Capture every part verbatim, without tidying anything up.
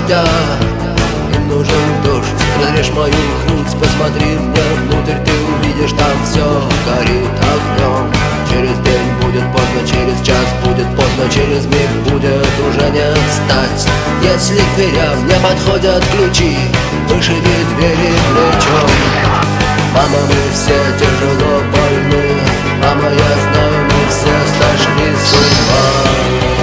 дождя. Им нужен дождь, разрежь мою грудь, посмотри мне внутрь, ты увидишь, там все горит огнем. Через день будет поздно, через час будет поздно, через миг будет уже не встать. Если к дверям не подходят ключи, вышиби двери плечом. Мама, мы все тяжело больны, мама, я знаю, мы все сошли с ума.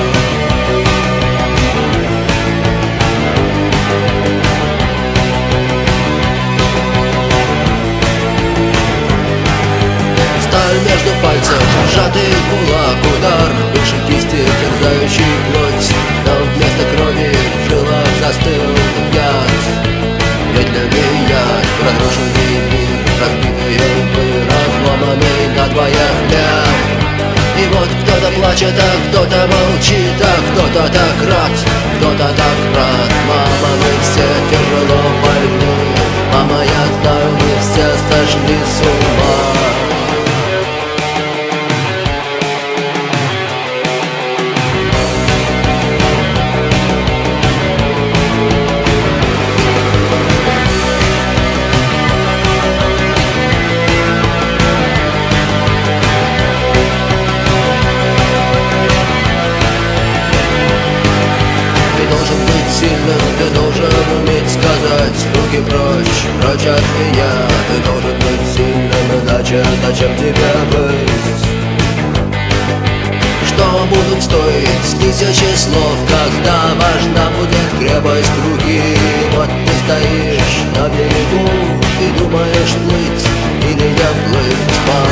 Между пальцев сжатый кулак, удар выше кисти, терзающий плоть. Но вместо крови в жилах застыл яд. Медленный яд, разрушенный мир, разбитые лбы, разломанный надвое хлеб. И вот кто-то плачет, а кто-то молчит, а кто-то так рад, кто-то так рад. Мама, мы все тяжело больны, мама, я знаю, мы все сошли с ума. Ты должен уметь сказать: руки прочь, прочь от меня. Ты должен быть сильным, иначе зачем тебе быть? Что будут стоить тысячи слов, когда важна будет крепость руки? Вот ты стоишь на берегу и думаешь, плыть или не плыть.